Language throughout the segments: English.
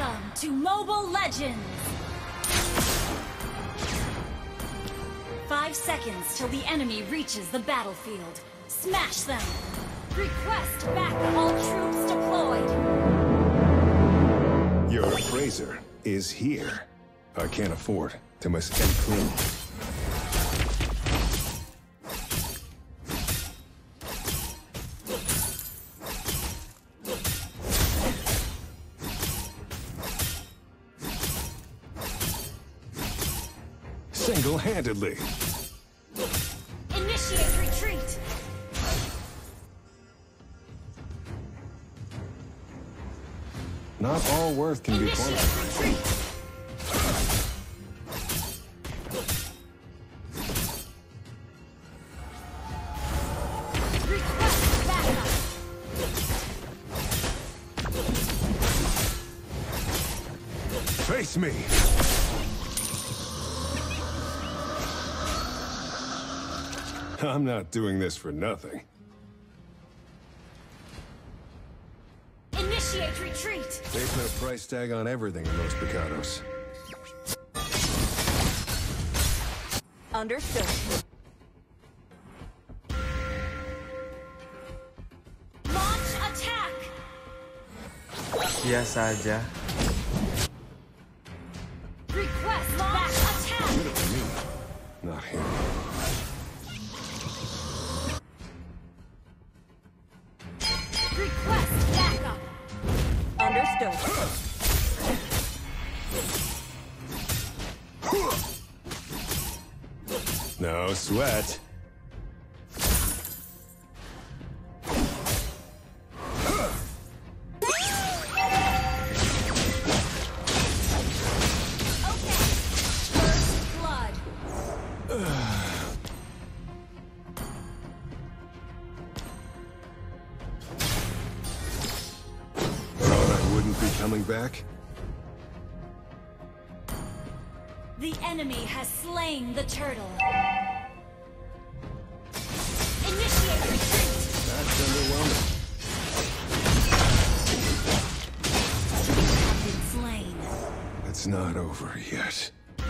Welcome to Mobile Legends! 5 seconds till the enemy reaches the battlefield. Smash them! Request back all troops deployed! Your appraiser is here. I can't afford to miss any clue. Single-handedly. Initiate retreat! Not all worth can be Initiate quantified. retreat! Request backup! Face me! I'm not doing this for nothing. Initiate retreat! They put a price tag on everything in those Picados. Understood. Launch attack! Iya saja. Request back attack! Should have been me, not him. Request backup! Understood. No sweat. Okay. First blood. Thought I wouldn't be coming back? The enemy has slain the turtle. Initiate retreat! That's underwhelming. Have been slain. It's not over yet.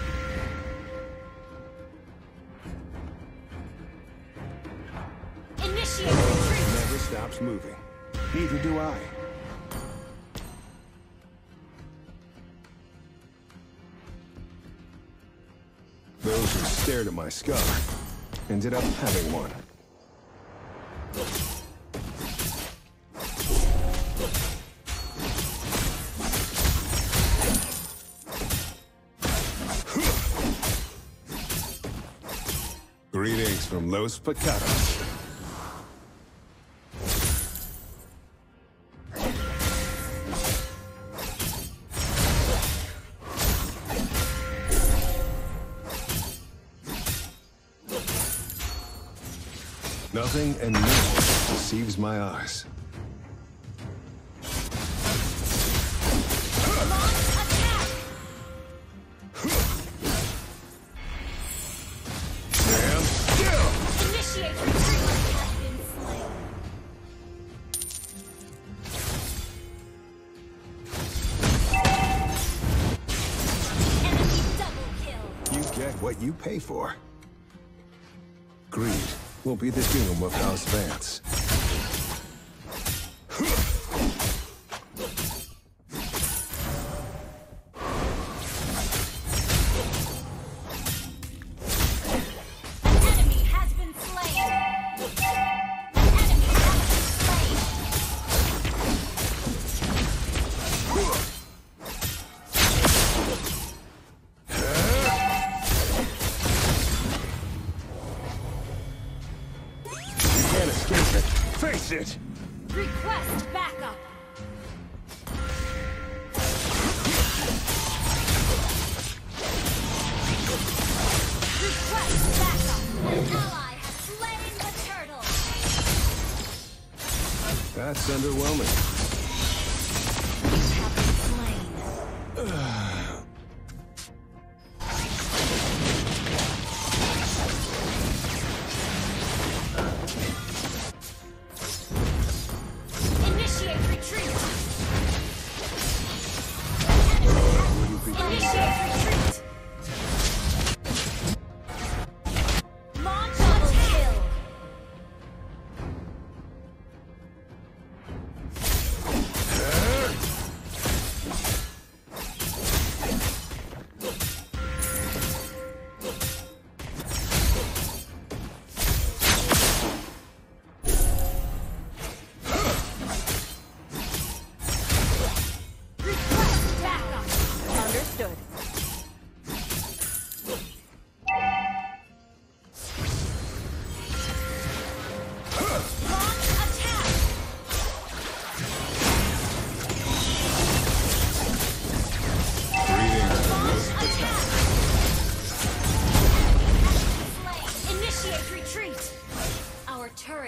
Initiate retreat! Never stops moving. Neither do I. Those who stared at my scar ended up having one. Greetings from Los Picados. Nothing and no one deceives my eyes. Launch attack! Stand still! Initiate retreat! Have been slain. Enemy double kill. You get what you pay for. Greed will be the doom of House Vance. An enemy has been slain. An enemy has been slain. You can't escape it. Face it! Request backup. Request backup. An ally has slain the turtle. That's underwhelming. Have been slain. Initiate retreat.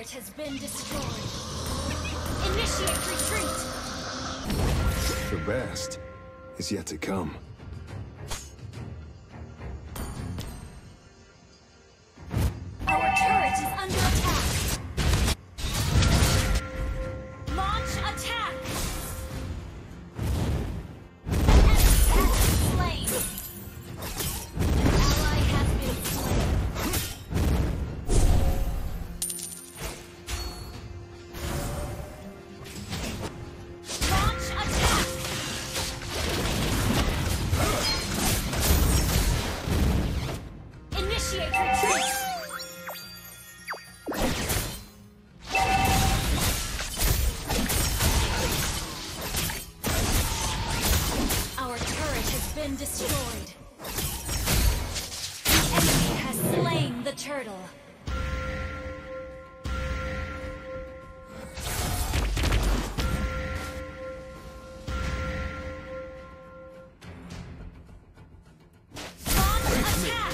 turret has been destroyed. Initiate retreat. The best is yet to come. Our turret is under attack. Launch attack. Enemy has been slain. Ally has been slain. Launch attack. Initiate retreat. Our turret has been destroyed. The enemy has slain the turtle. Launch attack!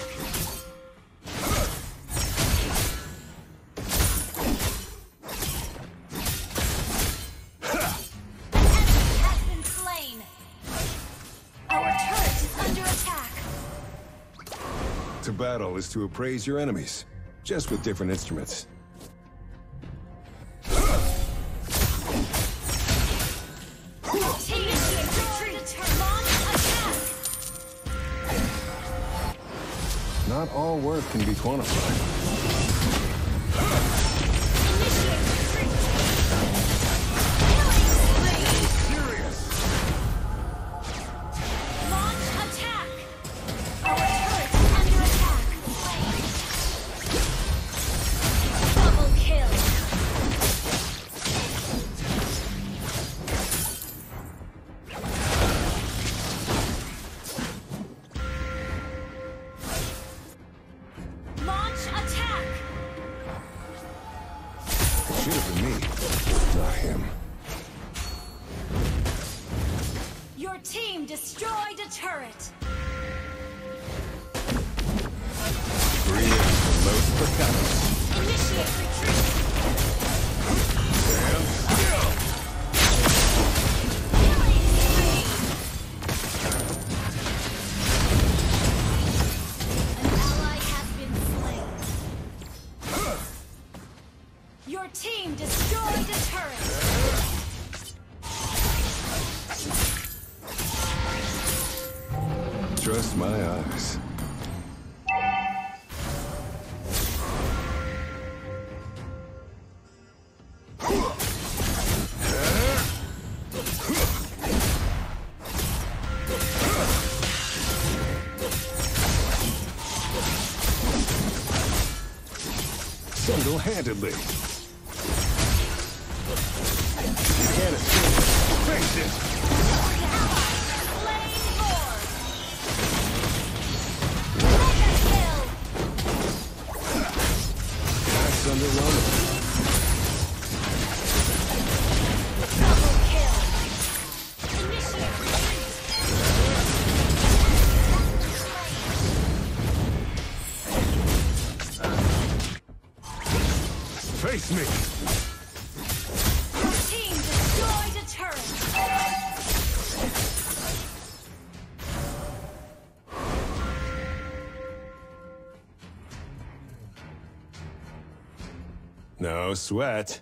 The enemy has been slain. Our turret is under attack. To battle is to appraise your enemies, just with different instruments. Initiate retreat. Launch attack. Not all worth can be quantified. Initiate retreat. Killing spree. Serious! Launch attack. Our turret is under attack. Double kill. Launch attack. It should have been me, not him. Your team destroyed a turret. Breathe for Los Pecados. Initiate retreat. Stand still! Killing spree. An ally has been slain. Your team destroyed a turret. Trust my eyes. Single-handedly. You can't escape it. Face it! Slain Lord. Mega kill. That's underwhelming. Double kill. Initiate retreat. Face me! Your team destroyed a turret. No sweat.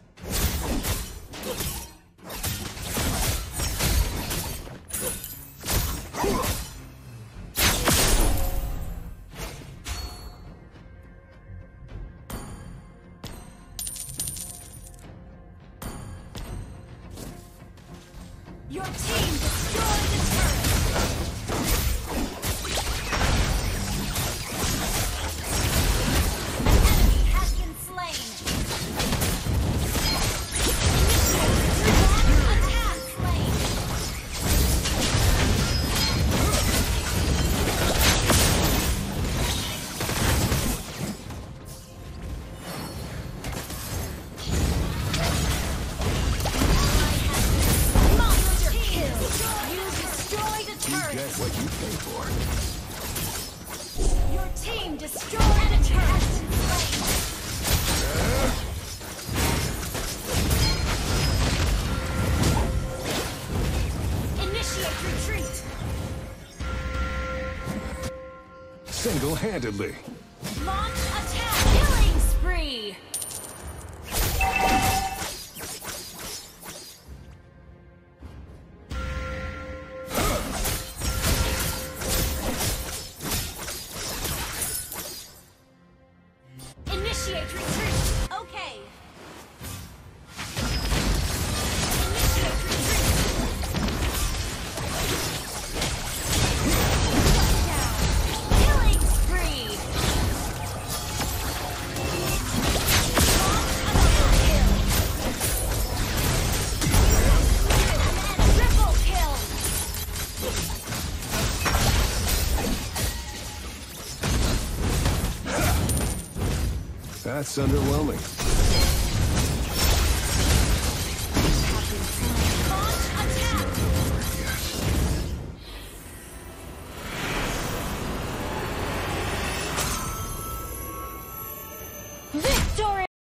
Your team destroyed the turret. An enemy has been slain. Attack slain. Monster kill. You destroyed a You turret. get what you pay for. Your team destroyed a turret. single-handedly. Launch attack! Killing spree! Initiate retreat! Okay. Initiate retreat! Down. Killing spree! Launch another kill! And triple kill! That's underwhelming.